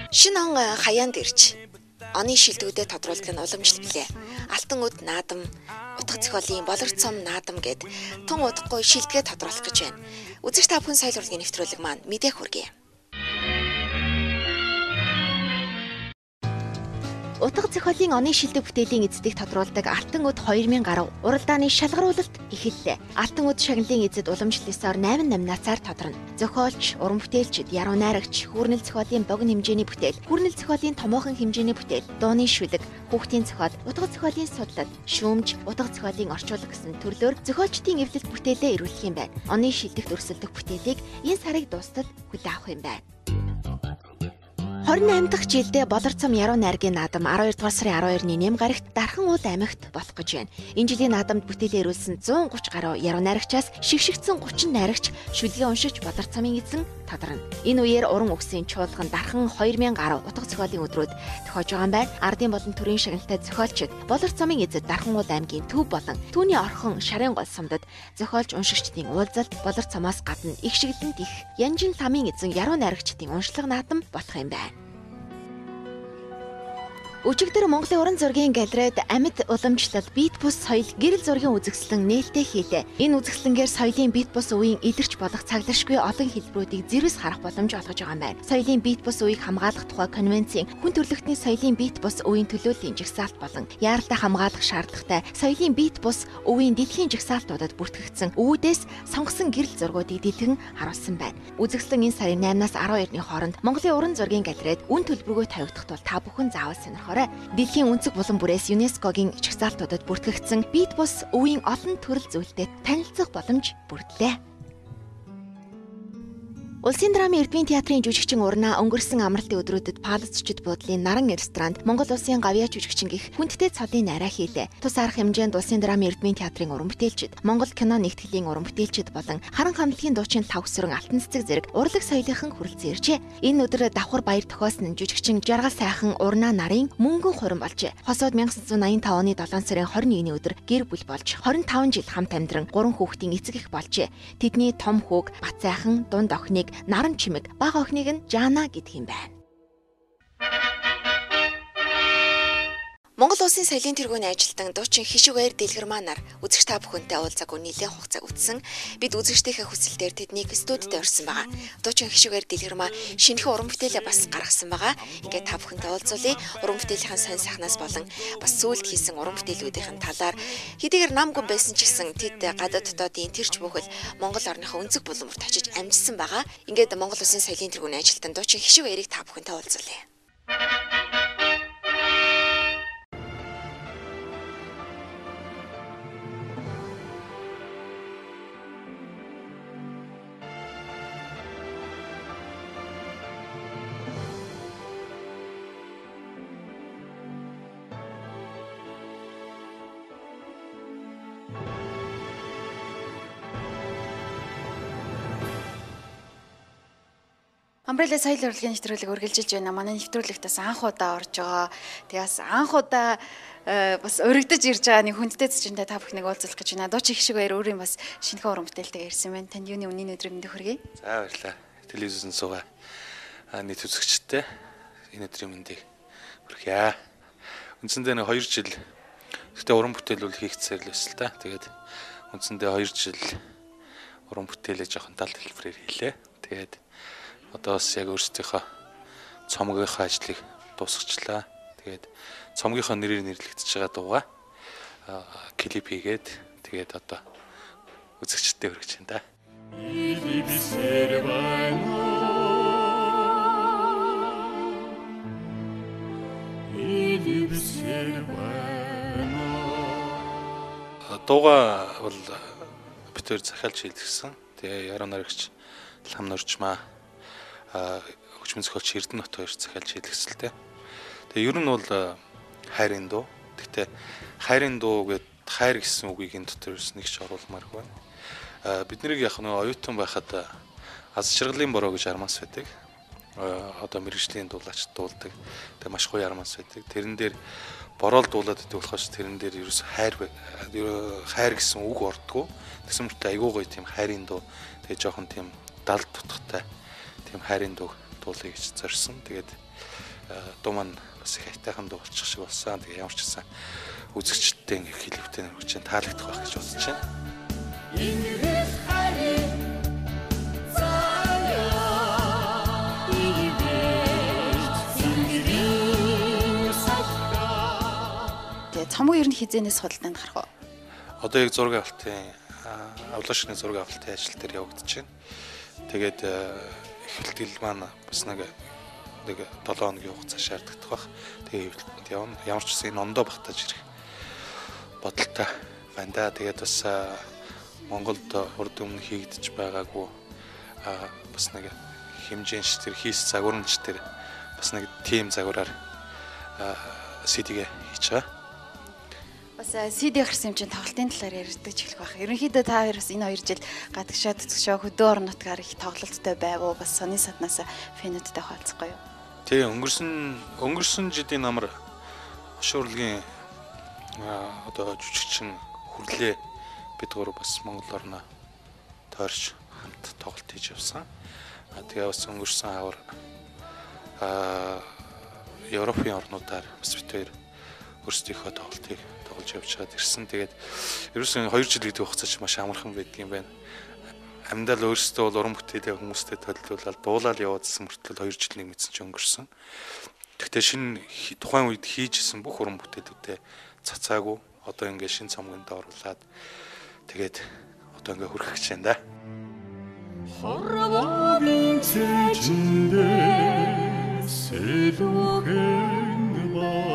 Шинэ он хаяанд ирж оны шилдэгүүдэд тодруулдаг нь уламжлал билээ. Алтан үд наадам, утга зохиолын болор цом наадам гэд тун удахгүй шилдэгээ тодруулах гэж байна. Үзэгч та бүхэн соёл урлагийн нэвтрүүлэг маань мэдээх хүргэе. Утга зохиолын оны шилдэг бүтээлийн эзэдийг тодруулдаг Алтан үд 2000 гаруй уралдааны шалгаруулалт эхэллээ. Алтан үд шагналын эзэд уламжлалсаар 8 нацаар тодорно. Зохиолч, уран бүтээлчид, яруу найрагч, хүүрнэл зохиолын богино хэмжээний бүтээл, хүүрнэл зохиолын томоохон хэмжээний бүтээл, дууны шүлэг, хүүхдийн зохиол, утга зохиолын судлал, шүүмж, утга зохиолын орчуулга гэсэн төрлөөр зохиолчдын эвлэлт бүтээлээ ирүүлэх юм байна. Оны шилдэгт өрсөлдөх бүтээлийг энэ сарын дуустал хүлээн авах юм байна. 28 дахь жилдээ болор цом яруу найргийн наадам 12 дугаар сарын 12-ны нэм гарагт Дархан уул аймагт болох гэж байна. Энэ жилийн наадамд бүтээлээ ирүүлсэн 130 гаруй яруу найрагчаас шигшигдсэн 30 найрагч шүлгээ уншиж болор цомын эзэн тодорно. Энэ үеэр уран үгсийн чуулган Дархан 2000 гаруй утга зохиолын өдрүүд тохиож байгаа юм байна. Ардын болон төрийн шагналтай зохиолчид болор цомын эзэд Дархан уул аймгийн төв болон түүний орхон шарын гол сумдад зохиолч уншигчдын уулзалт болор цомоос гадна их шигэлэнт их Янжин ламын эзэн яруу найрагчдын уншлага наадам болох юм байна. Өчигдөр Монголын уран зургийн галерейд амьд уламжлал, бит бус соёл, гэрэл зургийн үзэсгэлэн нээлттэй хийлээ. Энэ үзэсгэлэнгээр соёлын бит бус үеийн илэрч болох цаглашгүй олон хэлбэрүүдийг зэрвс харах боломж олгож байгаа юм байна. Соёлын бит бус үеийг хамгаалах тухай конвенцийн хүн төрөлхтний соёлын бит бус үеийн төлөөллийн жагсаалт болон яаралтай хамгаалах шаардлагатай соёлын бит бус үеийн дэлхийн жагсаалтуудад бүртгэгдсэн үүдээс сонгосон гэрэл зургуудыг дэлгэн харуулсан байна. Үзэсгэлэн энэ сарын 8-наас 12-ны хооронд Монголын уран зургийн галерейд үн төлбөргүй тавигдах тул та бүхэн заавал сонирхоо. Дэлхийн өнцөг булан бүрээс ЮНЕСКОгийн жагсаалтуудад бүртгэгдсэн бит бус үеийн олон төрөл зүйлтэй танилцах боломж бүрдлээ. Улсын драмын Эрдмийн театрын жүжигчин урнаа өнгөрсөн амралтын өдрүүдэд Палацчид буудлын Наран ресторанд Монгол Улсын гавьяа жүжигчин гих хүндтэй цодын найраа хийлээ. Тус арга хэмжээнд Улсын драмын Эрдмийн театрын уран бүтээлчид, Монгол кино нэгтгэлийн уран бүтээлчид болон харан хамтлагийн дуучин Лав Өсрөн Алтан цэцэг зэрэг урлаг соёлынхан хүрэлцэн иржээ. Энэ өдөр давхар баяр тохиосон жүжигчин Жаргал сайхан урнаа нарын мөнгөн хурим болжээ. Хосоод 1985 оны 7 сарын 21-ний өдөр гэр бүл болж 25 жил хамт амьдран 3 хүүхдийн эцэг эх болжээ. Тэдний том хүүг Бат сайхан, дунд охиныг Наран чимэг, бага охиныг нь Жана гэдэг юм байна. Монгол Улсын соёлын тэргүүний ажилтан дуучин Хишиг баяр дэлгэр манаар үзэгч та бүхэнтэй уулзаагүй нэлээд хугацаа үтсэн. Бид үзэгчдийнхээ хүсэлтээр тэднийг студид орсон байгаа. Дуучин Хишиг баяр дэлгэр маа шинэхэн уран бүтээлээ бас гаргасан байгаа. Ингээд та бүхэнтэй уулзуулъя. Уран бүтээлийн сонь сайхнаас болон бас сүүлд хийсэн уран бүтээлүүдийн талаар хэдийгээр намгүй байсан ч гэсэн тэд гадаад дотоодын тэрч бүхэл Монгол орныхоо өнцөг буланбарт очиж амжсан байгаа. Ингээд Монгол Улсын соёлын тэргүүний ажилтан дуучин Хишиг баярыг та бүхэнтэй уулзуулъя. Амбрелла соёл урлагийн нэвтрүүлэг үргэлжилж байна. Манай нэвтрүүлэгтээс анх удаа орж байгаа. Тэгээс анх удаа бас өргөдөж ирж байгаа нэг хүндтэй цэцэнтэй та бүхнийг уулзах гэж байна. Дуучин Хишиг баяр өөрийн бас шинэхэн уран бүтээлтэйг ирсэн байна. Танд юуны үнийн өдрийг мэндэ хүргэе. За баярлалаа. Телевизэн суугаа нийт үзэгчтэй энэ өдрийн мэндийг хүргье. Үндсэндээ нэг 2 жил гэхдээ уран бүтээл бол хийгцээр л байсан л та. Тэгээд үндсэндээ 2 жил уран бүтээлээ жоохон тал хэлбэрээр хийлээ. Тэгээд одоо бас яг өөрсдийнхөө цомгийнхоо ажлыг дуусгачлаа. Тэгээд цомгийнхоо нэрээр нэрлэгдэж байгаа дууга клип хийгээд тэгээд одоо үзэгчдэд хүргэж байна да. Дууга бол битээр захиалж хийлгэсэн. Тэгээ яруу найрагч Лам Нурчмаа хөгжмөн зохиолч Эрдэнэ Бат хоёр захиалж хийлгэсэлтэй. Тэгээ ер нь бол хайрын дуу. Гэхдээ хайрын дуу гэдэг хайр гэсэн үгийг энэ дотор нэг ч оруулмаар байна. Бид нарыг яг нэг оюутан байхад аз жаргалын бороо гэж армаас байдаг. Одоо мэрэгжлийн дуулаач дуулдаг. Тэгээ маш гоё армаас байдаг. Тэрэн дээр бороол дуулаад байдаг болохоос тэрэн дээр ерөөс хайр гэсэн үг ордгоо. Тэгсэн мөртөө айгуу гоё тийм хайрын дуу. Тэгээ жоохон тийм далд тутахтай тийм хайрын дуу дуулъя гэж зорьсон. Тэгээд дуу маань бас их айтайхан дуу болчих шиг болсон. Тэгээ ямар ч гэсэн үзэгчдтэй ингээ клиптэй нэрвч чинь таалагдах байх гэж бодож байна. Тэгээ цомог ер нь хизээнээс судалдаанд гарах уу? Одоо яг зураг авалтын авлагчны зураг авалтын ажил дээр явагдаж байна. Тэгээд эхлэл маань бас нэг 7 хоногийн хугацаа шаарддаг бах. Тэгээд ямар ч гэсэн энэ ондоо багтааж ирэх бодолтой байна да. Тэгээд бас Монголд урд өмнө хийгдэж байгаагүй бас нэг хэмжээч тэр хийс загварамж тэр бас нэг тим загвараар CD-гээ хийж байгаа. Бас CD гарсан юм чинь тоглолтын талаар ярьдаг ч эхлэх байх. Ерөнхийдөө та хоёр бас энэ 2 жил гадагшаа төцгшөө хөдөө орон нутгаар их тоглолттой байв уу? Бас сони саднаас фэнүүдтэй хаалцахгүй юу? Тэгээ өнгөрсөн жилийн намар шуурлагийн одоо жүжигчин хүрлээ бид гур бас Монгол орноо тойрч хамт тоглолт хийж явсан. Тэгээ бас өнгөрсөн авар Европын орнуудаар бас бид хоёр өөрсдийнхөө тоглолтыг тоглож явж чад ирсэн. Тэгээд ерөөсөн 2 жил гэдэг хугацаа ч маш амархан байдаг юм байна. Амьдал өөрсдөө бол уран бүтээлээ хүмүүстэй төлөвлөлөд дуулаад явуулсан мөртлөө 2 жил нэг мэдсэн ч өнгөрсөн. Гэхдээ шинэ тухайн үед хийжсэн бүх уран бүтээлүүдээ цацаагүй одоо ингээ шинэ цомгонд оруулаад тэгээд одоо ингээ хүрэх гэж байна да. Хорвогийн цэжиндээ сэлүүхэн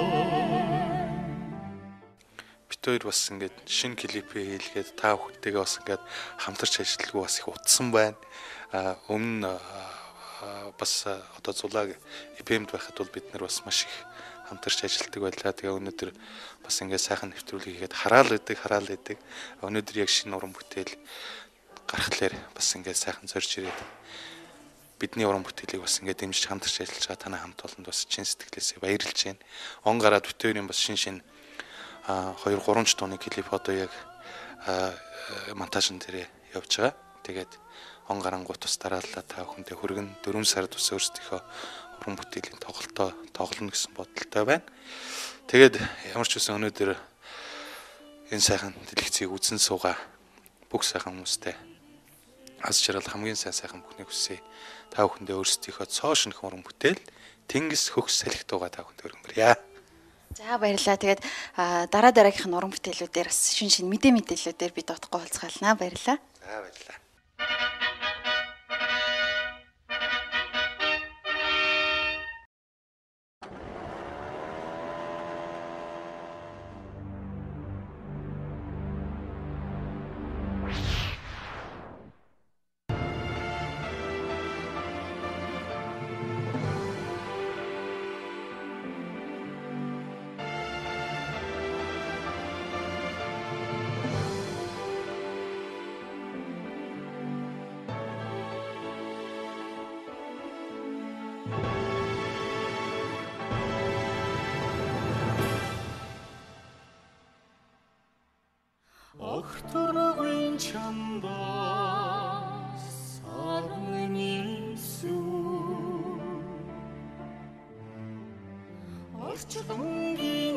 бид хоёр бас ингээд шинэ клипээ хийлгээд та бүхэдтэйгээ бас ингээд хамтарч ажиллагүй бас их утсан байна. Өмнө бас одоо зулааг EPM-д байхад бол бид нар бас маш их хамтарч ажилладаг байлаа. Тэгээ өнөөдөр бас ингээд сайхан нэвтрүүлэг хийгээд хараал идэг. Өнөөдөр яг шинэ уран бүтээл гарахлаар бас ингээд сайхан зорж ирээд бидний уран бүтээлийг бас ингээд дэмжиж хамтарч ажиллаж байгаа танай хамт олонд бас чин сэтгэлээсээ баярлж байна. Он гараад бид хоёрын бас шинэ 2-3 ч дууны клип одоо яг монтажн дээр явж байгаа. Тэгээд он гарангуут бас дараалал та бүхэндээ хүргэн 4 сард бас өөрсдийнхөө уран бүтээлийн тоглолтоо тоглоно гэсэн бодолтой байна. Тэгээд ямар ч үсэн өнөөдөр энэ сайхан дэлгэцийг үзэн суугаа бүх сайхан хүмүүстэй аз жаргал хамгийн сайхан бүхнийг хүсье. Та бүхэндээ өөрсдийнхөө цоо шинэх уран бүтээл Тэнгис хөгс салхи дуугаа та бүхэнд өргөмөрье. За баярлалаа. Тэгээд дараагийнх нь уран бүтээлүүдээр бас шин мэдээллүүдээр бид утгагүй уулзгаалнаа. Баярлалаа. За баярлалаа. Охторогын чамда сарны нисүү орчдонгийн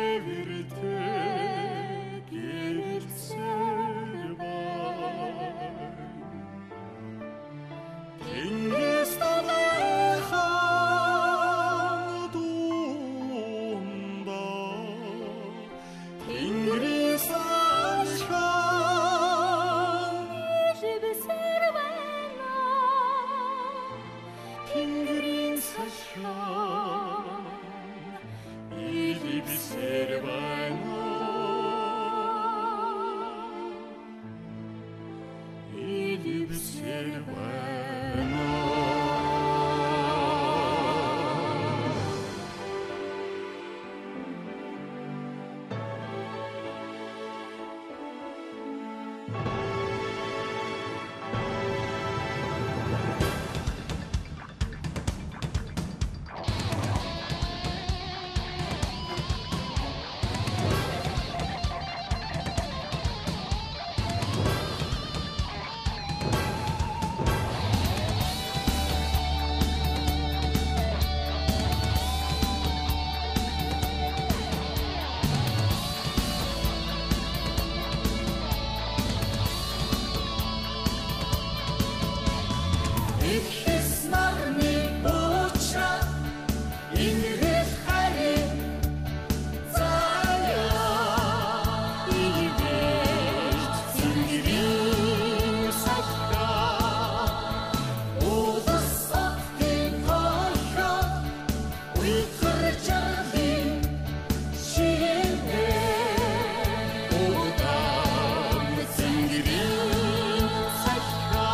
дэвэртэй гэрэлцэр бай Тэнгис талайхан дуунда Тэнгэрээс Или бисер Ихс нарны уучра ингээс харин заяа ивэж цингэрийн салха улс оттын хойхоо уйхар жарлын шинэ удаан цингэрийн салха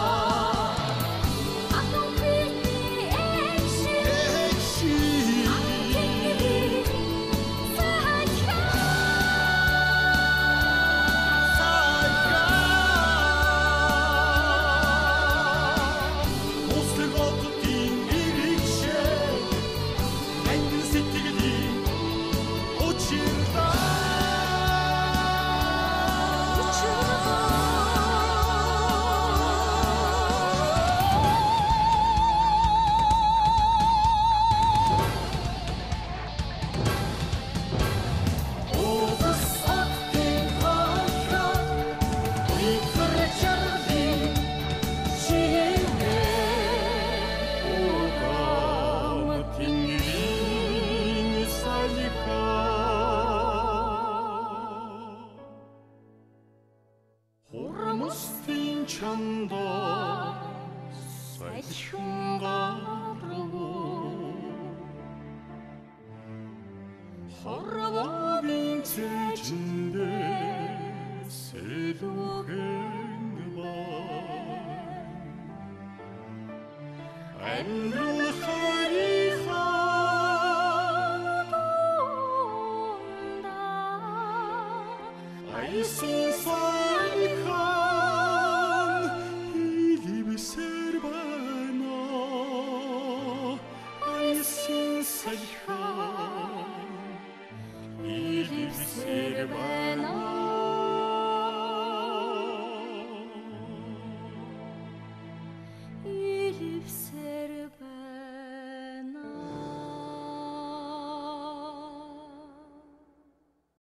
Хурамстын чанда сайхангаруу Хоравын цэжиндэ сэлүүхэн бай Амьдрал харихаа айсан